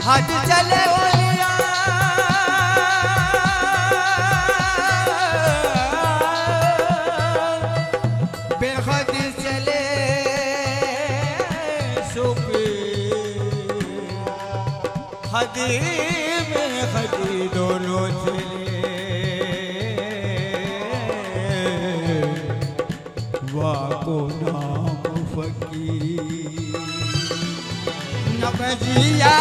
हज चले ओलिया बेहद चले सुपे हदी में हदी दोनों चले वाको नाम फकीर नबजिया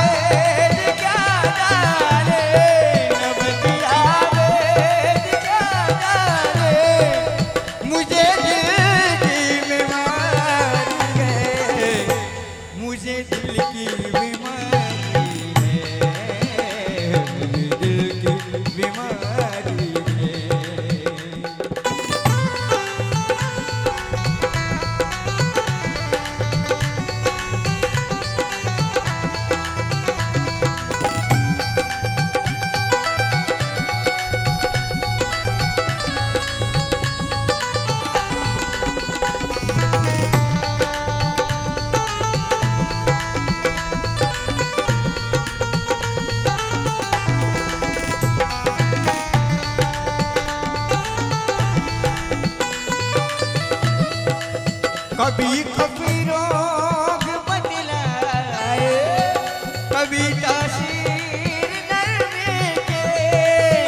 कभी खबरों बदलाए कभी तासीर नरमे के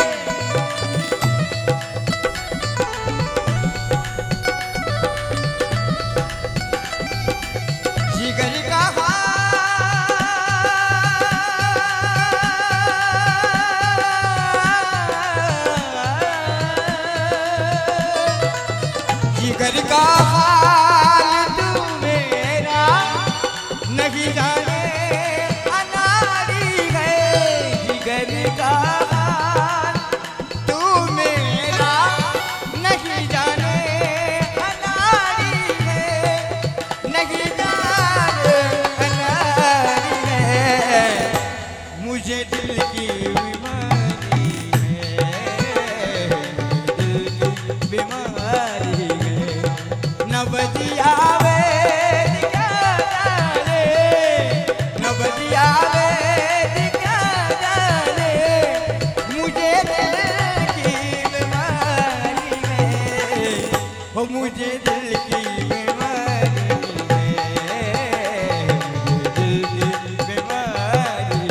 जिगर का जिगर का नहीं जाने अनाड़ी है जिगर का तू मेरा नहीं जाने अनाड़ी है नहीं जाने अनाड़ी है मुझे दिल की बीमारी है दिल की बीमारी है नबजिया मुझे दिल की बीमारी है दिल की बीमारी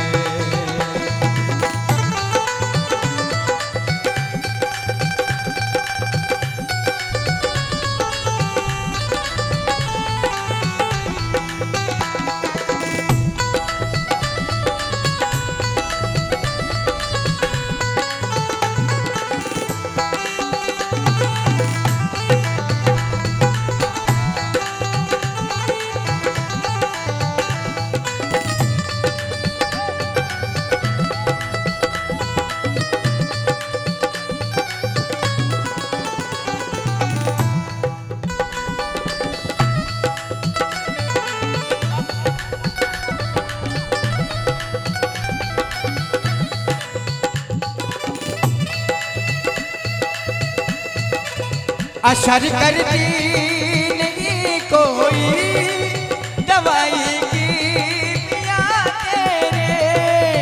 असर करती नहीं कोई दवाई की पिया तेरे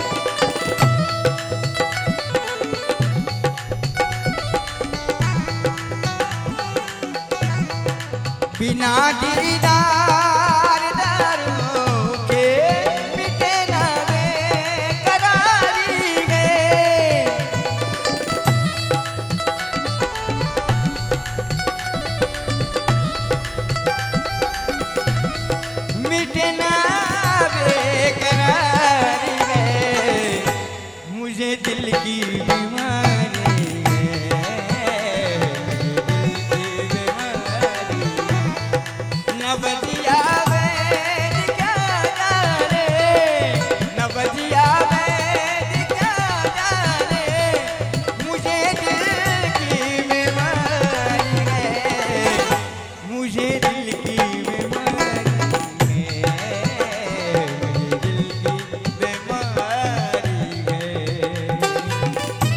बिना दीदार दारों के मिटे ना बेकरारी है मिटना बेकरारी है मुझे दिल की बीमारी है दिल की बीमारी नबजिया वैद क्या जाने नबजिया वैद क्या जाने मुझे दिल की बीमारी है मुझे दिल की बीमारी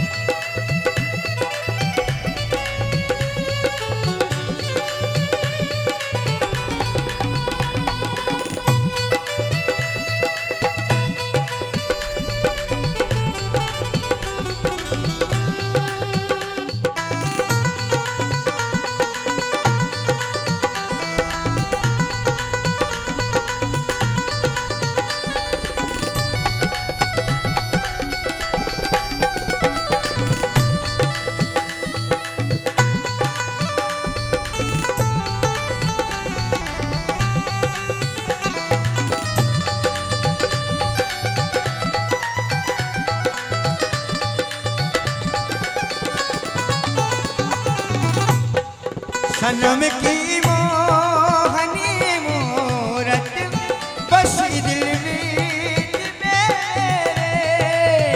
सनम की मोहनी मूरत बसी दिल में मेरे,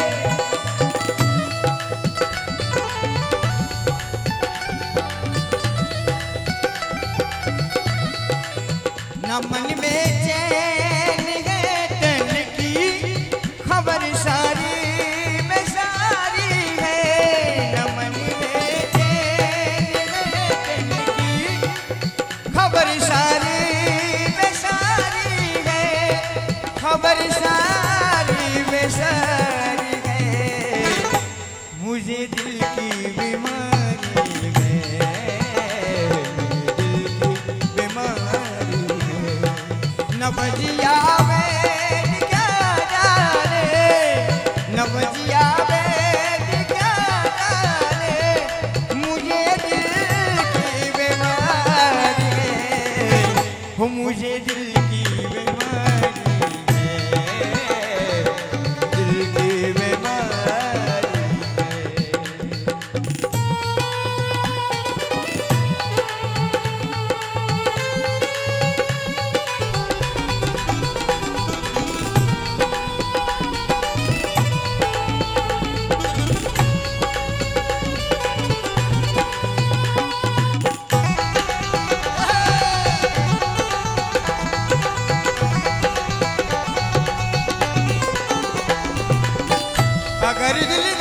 न मन में चैन है तन की खबर सारी में सारी है, न मन में चैन है तन की खबर सारी में सारी है, खबर सारी में सारी है, मुझे दिल की बीमारी है, दिल की बीमारी है, नवजिया में क्या जाने, नवजिया में क्या जाने, मुझे दिल की बीमारी है, हो मुझे दिल की बीमारी है, दिल की बीमारी अगर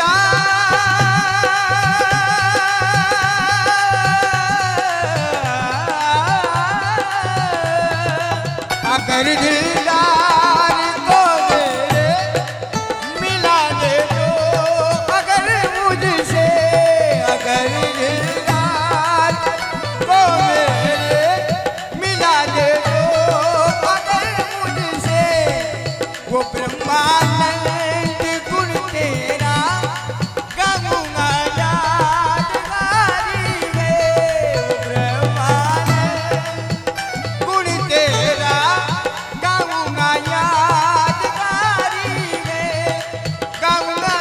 दिलदार को मेरे मिला दे दो, अगर मुझसे, अगर दिलदार को मेरे मिला दे दो, अगर मुझसे, वो ब्रह्मानंद गुण तेरा गाऊंगा यादगारी है, वो ब्रह्मानंद गुण तेरा गाऊंगा यादगारी है, गाऊंगा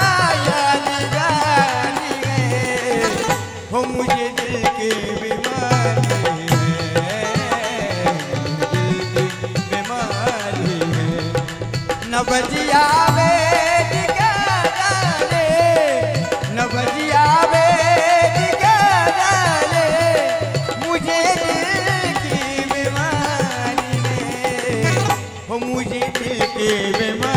यादगारी है, हो मुझे दिल की बीमारी है, दिल की बीमारी है, नवजिया में क्या जाने, नवजिया में क्या जाने, मुझे दिल की बीमारी है, हो मुझे दिल की बीमारी